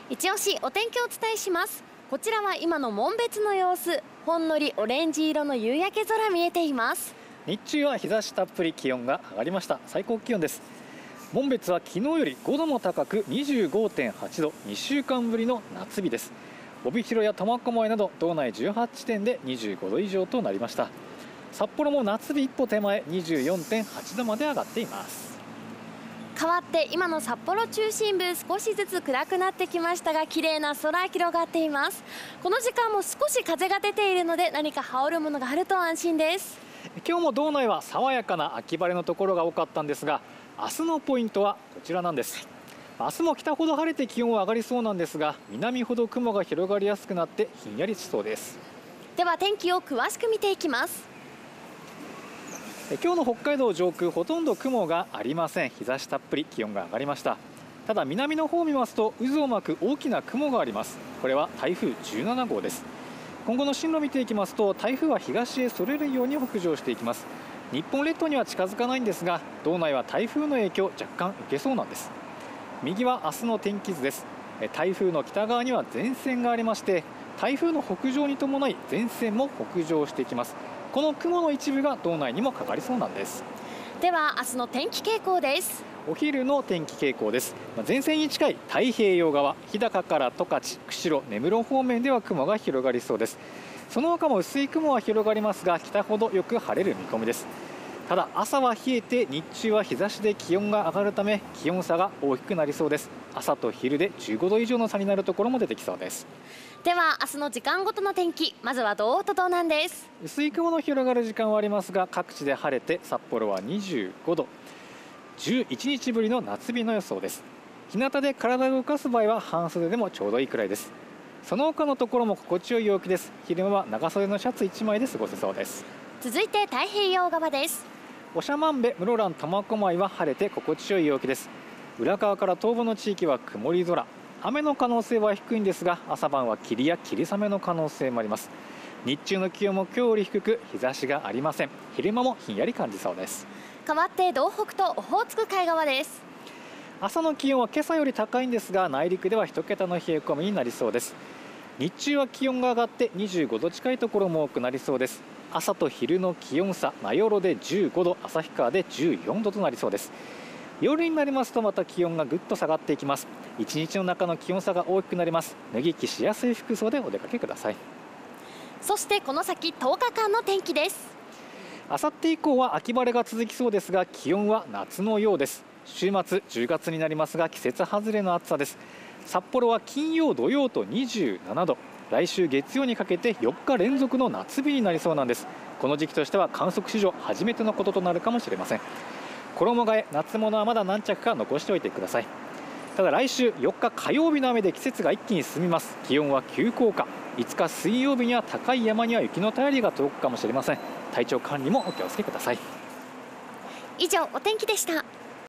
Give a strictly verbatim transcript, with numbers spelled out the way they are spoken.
一押しお天気をお伝えします。こちらは今の紋別の様子。ほんのりオレンジ色の夕焼け空見えています。 日中は日差したっぷり、気温が上がりました。最高気温です。紋別は昨日よりごども高く にじゅうごてんはちど、にしゅうかんぶりの夏日です。帯広や苫小牧など道内じゅうはちちてんでにじゅうごど以上となりました。札幌も夏日一歩手前 にじゅうよんてんはちどまで上がっています。 変わって今の札幌中心部、少しずつ暗くなってきましたが、綺麗な空広がっています。この時間も少し風が出ているので、何か羽織るものがあると安心です。 今日も道内は爽やかな秋晴れのところが多かったんですが、明日のポイントはこちらなんです。明日も北ほど晴れて気温は上がりそうなんですが、南ほど雲が広がりやすくなってひんやりしそうです。 では天気を詳しく見ていきます。 今日の北海道上空、ほとんど雲がありません。日差したっぷり、気温が上がりました。ただ南の方を見ますと、渦を巻く大きな雲があります。これは台風じゅうななごうです。今後の進路を見ていきますと、台風は東へそれるように北上していきます。日本列島には近づかないんですが、道内は台風の影響を若干受けそうなんです。右は明日の天気図です。台風の北側には前線がありまして、台風の北上に伴い前線も北上していきます。この雲の一部が道内にもかかりそうなんです。 では明日の天気傾向です。 お昼の天気傾向です。前線に近い太平洋側、日高から十勝、釧路、根室方面では雲が広がりそうです。その他も薄い雲は広がりますが、北ほどよく晴れる見込みです。ただ朝は冷えて、日中は日差しで気温が上がるため、気温差が大きくなりそうです。朝と昼でじゅうごど以上の差になるところも出てきそうです。 では明日の時間ごとの天気、まずは道央と道南です。 薄い雲の広がる時間はありますが、各地で晴れて札幌はにじゅうごど、じゅういちにちぶりの夏日の予想です。日向で体を動かす場合は半袖でもちょうどいいくらいです。その他のところも心地よい陽気です。昼間は長袖のシャツいちまいで過ごせそうです。 続いて太平洋側です。 長万部、室蘭、苫小牧は晴れて心地よい陽気です。浦河から東部の地域は曇り空、雨の可能性は低いんですが、朝晩は霧や霧雨の可能性もあります。日中の気温も今日より低く、日差しがありません。昼間もひんやり感じそうです。 変わって道北とオホーツク海側です。 朝の気温は今朝より高いんですが、内陸では一桁の冷え込みになりそうです。日中は気温が上がってにじゅうごど近いところも多くなりそうです。朝と昼の気温差、名寄でじゅうごど、旭川でじゅうよんどとなりそうです。夜になりますとまた気温がぐっと下がっていきます。一日の中の気温差が大きくなります。脱ぎ着しやすい服装でお出かけください。 そしてこの先とおかかんの天気です。 あさって以降は秋晴れが続きそうですが、気温は夏のようです。週末じゅうがつになりますが、季節外れの暑さです。札幌は金曜土曜とにじゅうななど、来週月曜にかけてよっか連続の夏日になりそうなんです。この時期としては観測史上初めてのこととなるかもしれません。衣替え、夏物はまだ何着か残しておいてください。ただ来週よっか火曜日の雨で季節が一気に進みます。気温は急降下。いつか水曜日には高い山には雪の便りが届くかもしれません。体調管理もお気をつけください。 以上お天気でした。